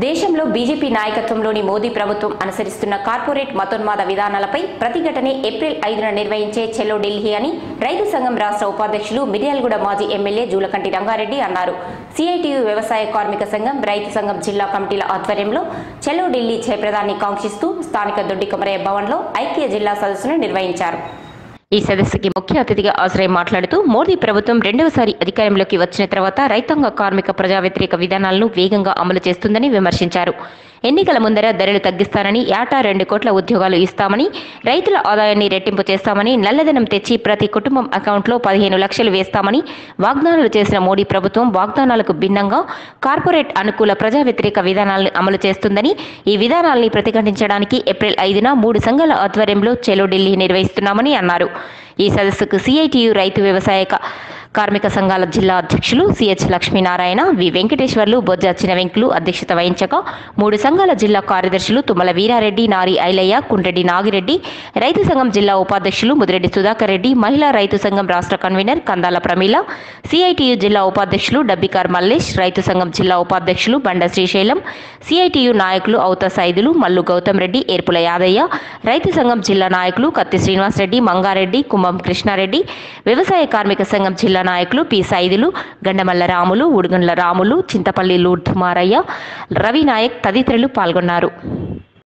దేశంలో బీజేపీ నాయకత్వంలోని మోదీ ప్రభుత్వం అనుసరిస్తున్న కార్పొరేట్ మతోన్మాద విధానాలపై ప్రతిఘటనే ఏప్రిల్ 5న నిర్వహించే చెలో ఢిల్లీ అని రైతు సంఘం రాష్ట్ర ఉపాధ్యక్షులు మిర్యాలగూడ మాజీ ఎమ్మెల్యే జూలకంటి రంగారెడ్డి అన్నారు. సిఐటియు వ్యవసాయ కార్మిక సంఘం, రైతు సంఘం జిల్లా కమిటీల ఆధ్వర్యంలో చెలో ఢిల్లీ జయప్రదాన్ని కాంక్షిస్తూ స్థానిక దొడ్డి కొమరయ్య భవన్లో ఐక్య జిల్లా సదస్సును నిర్వహించారు. ఈ సదస్సుకి ముఖ్య అతిథిగా హాజరై మాట్లాడుతూ మోదీ ప్రభుత్వం రెండవసారి అధికారంలోకి వచ్చిన తర్వాత రైతాంగ కార్మిక ప్రజా వ్యతిరేక విధానాలను వేగంగా అమలు చేస్తుందని విమర్శించారు. ఎన్నికల ముందర ధరలు తగ్గిస్తానని, ఏటా 2 కోట్ల ఉద్యోగాలు ఇస్తామని, రైతుల ఆదాయాన్ని రెట్టింపు చేస్తామని, నల్లధనం తెచ్చి ప్రతి కుటుంబం అకౌంట్లో 15 లక్షలు వేస్తామని వాగ్దానాలు చేసిన మోడీ ప్రభుత్వం వాగ్దానాలకు భిన్నంగా కార్పొరేట్ అనుకూల ప్రజా వ్యతిరేక విధానాలను అమలు చేస్తుందని, ఈ విధానాల్ని ప్రతిఘటించడానికి ఏప్రిల్ 5న 3 సంఘాల ఆధ్వర్యంలో చెలో ఢిల్లీ నిర్వహిస్తున్నామని అన్నారు. ఈ సదస్సుకు సిఐటియు రైతు వ్యవసాయ కార్మిక సంఘాల జిల్లా అధ్యక్షులు సిహెచ్ లక్ష్మీనారాయణ, వి వెంకటేశ్వర్లు, బొజ్జ చిన్న వెంకులు అధ్యక్షత వహించగా 3 సంఘాల జిల్లా కార్యదర్శులు తుమ్మల వీరారెడ్డి, నారి ఐలయ్య, కుండ్రెడ్డి నాగిరెడ్డి, రైతు సంఘం జిల్లా ఉపాధ్యక్షులు ముదిరెడ్డి సుధాకర్ రెడ్డి, మహిళా రైతు సంఘం రాష్ట్ర కన్వీనర్ కందాల ప్రమీల, సిఐటియు జిల్లా ఉపాధ్యక్షులు డబ్బికార్ మల్లేష్, రైతు సంఘం జిల్లా ఉపాధ్యక్షులు బండ శ్రీశైలం, సిఐటియు నాయకులు ఔత సైదులు, మల్లు గౌతమ్ రెడ్డి, ఏర్పుల యాదయ్య, రైతు సంఘం జిల్లా నాయకులు కత్తి శ్రీనివాసరెడ్డి, మంగారెడ్డి, కుంభం కృష్ణారెడ్డి, వ్యవసాయ కార్మిక సంఘం జిల్లా నాయకులు పి సైదులు, గండమల్ల రాములు, ఉడుగండ్ల రాములు, చింతపల్లి లూర్ధుమారయ్య, రవి నాయక్ తదితరులు పాల్గొన్నారు.